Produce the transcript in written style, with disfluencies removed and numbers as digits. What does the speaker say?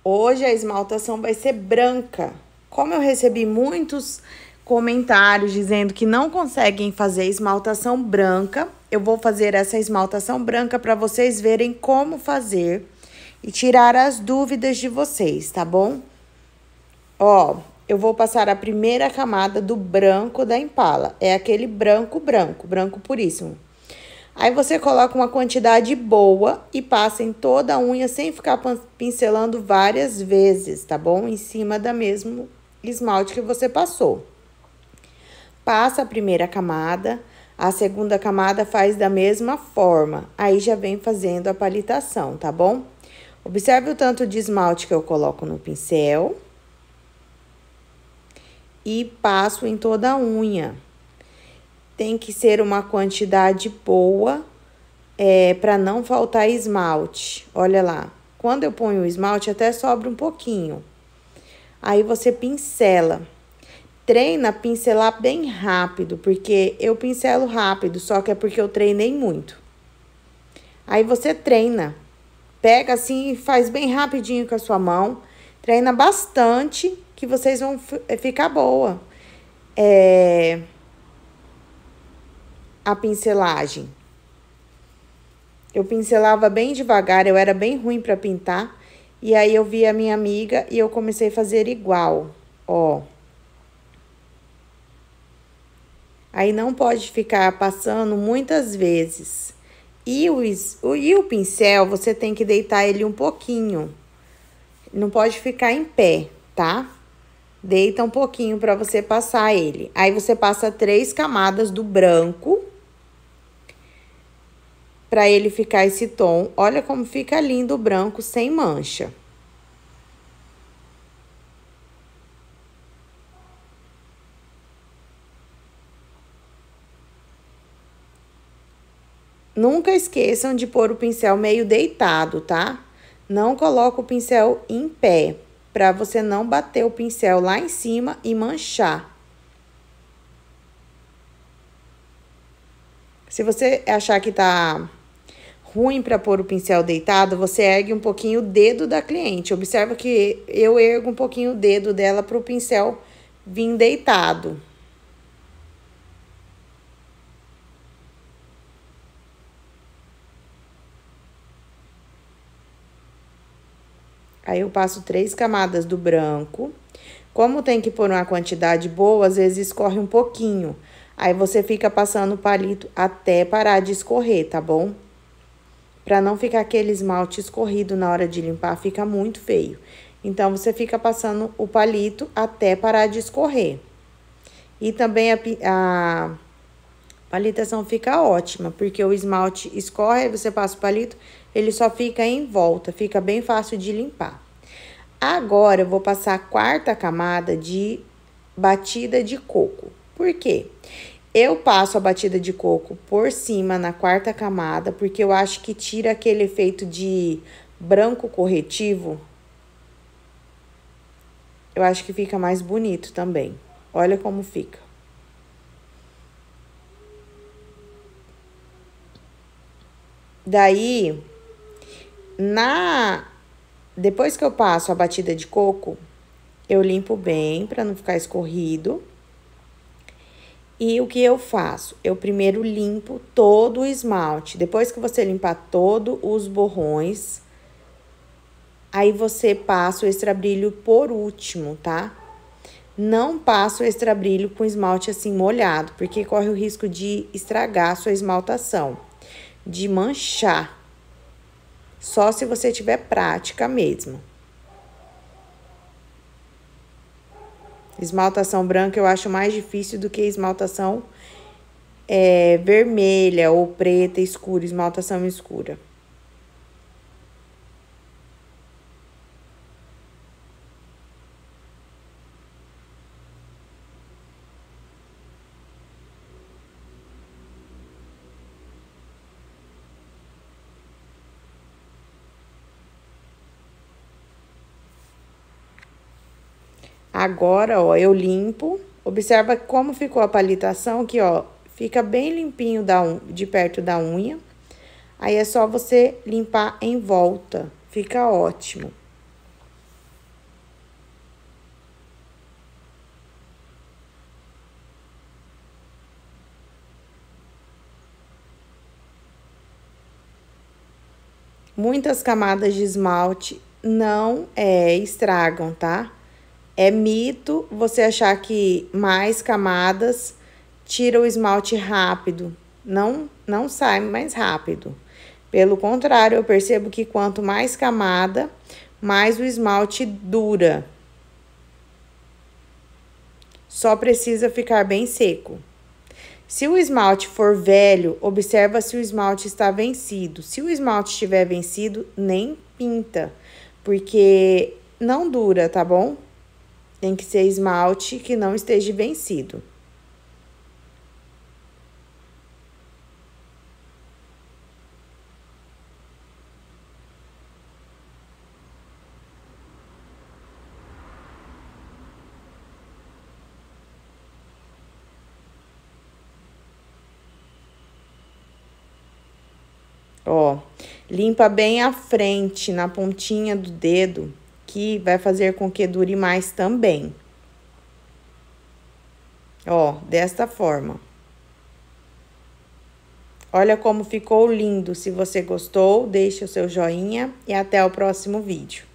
Hoje a esmaltação vai ser branca. Como eu recebi muitos comentários dizendo que não conseguem fazer esmaltação branca, eu vou fazer essa esmaltação branca para vocês verem como fazer e tirar as dúvidas de vocês, tá bom? Ó, eu vou passar a primeira camada do branco da Impala. É aquele branco puríssimo. Aí você coloca uma quantidade boa e passa em toda a unha sem ficar pincelando várias vezes, tá bom? Em cima da mesmo esmalte que você passou. Passa a primeira camada, a segunda camada faz da mesma forma. Aí já vem fazendo a palitação, tá bom? Observe o tanto de esmalte que eu coloco no pincel. E passo em toda a unha. Tem que ser uma quantidade boa, para não faltar esmalte. Olha lá, quando eu ponho o esmalte até sobra um pouquinho. Aí você pincela. Treina pincelar bem rápido, porque eu pincelo rápido, só que é porque eu treinei muito. Aí você treina. Pega assim e faz bem rapidinho com a sua mão. Treina bastante, que vocês vão ficar boa. A pincelagem. Eu pincelava bem devagar, eu era bem ruim para pintar. E aí eu vi a minha amiga e eu comecei a fazer igual, ó. Aí não pode ficar passando muitas vezes. E o pincel, você tem que deitar ele um pouquinho. Não pode ficar em pé, tá? Deita um pouquinho para você passar ele. Aí você passa 3 camadas do branco. Para ele ficar esse tom. Olha como fica lindo o branco sem mancha. Nunca esqueçam de pôr o pincel meio deitado, tá? Não coloca o pincel em pé, para você não bater o pincel lá em cima e manchar. Se você achar que tá ruim para pôr o pincel deitado, você ergue um pouquinho o dedo da cliente. Observa que eu ergo um pouquinho o dedo dela para o pincel vir deitado. Aí eu passo 3 camadas do branco. Como tem que pôr uma quantidade boa, às vezes escorre um pouquinho. Aí você fica passando o palito até parar de escorrer, tá bom? Pra não ficar aquele esmalte escorrido na hora de limpar, fica muito feio. Então, você fica passando o palito até parar de escorrer. E também a palitação fica ótima, porque o esmalte escorre, aí você passa o palito, ele só fica em volta, fica bem fácil de limpar. Agora, eu vou passar a quarta camada de batida de coco. Por quê? Eu passo a batida de coco por cima na quarta camada, porque eu acho que tira aquele efeito de branco corretivo. Eu acho que fica mais bonito também. Olha como fica. Daí, depois que eu passo a batida de coco, eu limpo bem para não ficar escorrido. E o que eu faço? Eu primeiro limpo todo o esmalte. Depois que você limpar todos os borrões, aí você passa o extrabrilho por último, tá? Não passa o extrabrilho com esmalte assim molhado, porque corre o risco de estragar a sua esmaltação, de manchar. Só se você tiver prática mesmo. Esmaltação branca eu acho mais difícil do que esmaltação vermelha ou preta escura, esmaltação escura. Agora, ó, eu limpo. Observa como ficou a palitação aqui, ó. Fica bem limpinho de perto da unha. Aí, é só você limpar em volta. Fica ótimo. muitas camadas de esmalte não estragam, tá? É mito você achar que mais camadas tira o esmalte rápido. Não sai mais rápido. Pelo contrário, eu percebo que quanto mais camada, mais o esmalte dura. Só precisa ficar bem seco. Se o esmalte for velho, observa se o esmalte está vencido. Se o esmalte estiver vencido, nem pinta, porque não dura, tá bom? Tem que ser esmalte que não esteja vencido. Ó, limpa bem a frente, na pontinha do dedo, que vai fazer com que dure mais também. Ó, desta forma. Olha como ficou lindo. Se você gostou, deixe o seu joinha e até o próximo vídeo.